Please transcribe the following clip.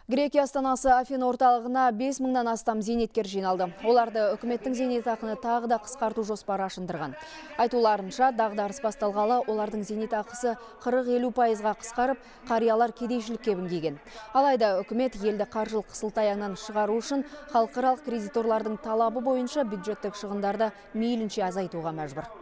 Грекия астанасы Афин орталығына 5000-нан астам зейнеткер жиналды. Оларды үкіметтің зейнетақыны тағы да қысқарту жоспары ашындырған. Айтуларынша, дағдарыс басталғалы олардың зейнетақысы 40-50%-ға қысқарып, қариялар кедейшілікке мінгеген. Алайда үкімет елді қаржылық қысылтаяңнан шығару үшін халықаралық кредиторлардың талабы бойынша бюджеттік шығындарды мейлінше азайтуға мәжбүр.